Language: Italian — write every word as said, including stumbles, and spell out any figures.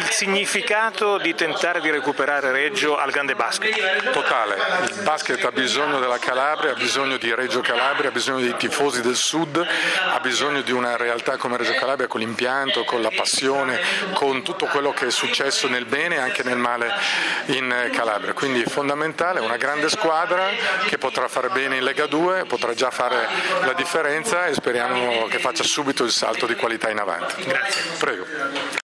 il significato di tentare di recuperare Reggio al grande basket? Totale, il basket ha bisogno della Calabria, ha bisogno di Reggio Calabria, ha bisogno dei tifosi del sud, ha bisogno di una realtà come Reggio Calabria con l'impianto, con la passione, con tutto quello che è successo nel bene e anche nel male in Calabria. Quindi è fondamentale, una grande squadra che potrà fare bene in Lega due, potrà già fare la differenza e speriamo che faccia subito il salto di qualità in avanti. Grazie. Prego.